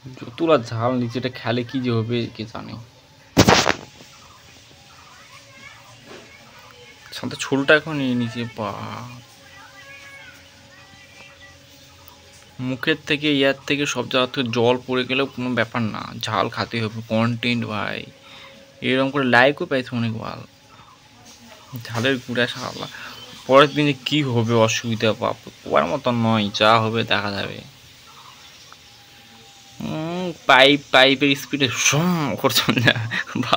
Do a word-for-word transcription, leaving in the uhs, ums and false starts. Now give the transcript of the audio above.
যতটা ঝাল নিচে এটা খেলে কি যে হবে কে জানে। সাথে ছোলটা এখন নিয়ে নিচে বা মুখের থেকে ইয়ার থেকে সব জায়গা থেকে জল পড়ে গেলেও কোনো ব্যাপার না, ঝাল খেতে হবে কন্টেন্ট ভাই। এরকম করে লাইকও পাইছে অনেক ভালো ঝালের গুঁড়া শালা। পরের দিনে কি হবে অসুবিধা বাপ ওর মতন নয়, যা হবে দেখা যাবে। পাইপ পাইপের স্পিডে সম করছেন না